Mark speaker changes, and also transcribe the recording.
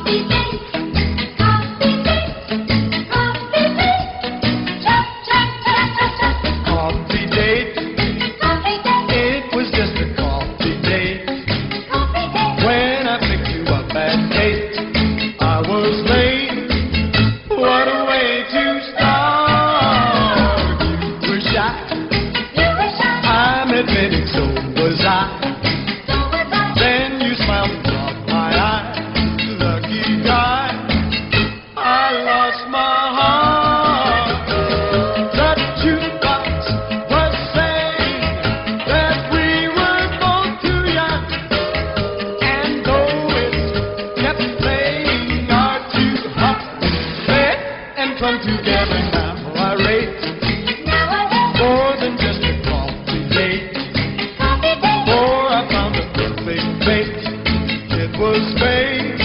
Speaker 1: Coffee date, coffee date, coffee date. Chop, chop, chop, chop, chop.
Speaker 2: Coffee date.
Speaker 1: Coffee date,
Speaker 2: It was just a coffee date.
Speaker 1: coffee date.
Speaker 2: When I picked you up at 8, I was late. What a way to start. You were shy.
Speaker 1: You were shy,
Speaker 2: I'm admitting, so was I.
Speaker 1: so was I.
Speaker 2: Then you smiled and caught my eye. Lucky guy, I lost my heart. The jukebox was saying that we were both too young, and though it kept playing our two hearts met and come together. Now I rate
Speaker 1: Nowadays,
Speaker 2: more than just a coffee date.
Speaker 1: coffee date.
Speaker 2: For I found a perfect mate. It was fate.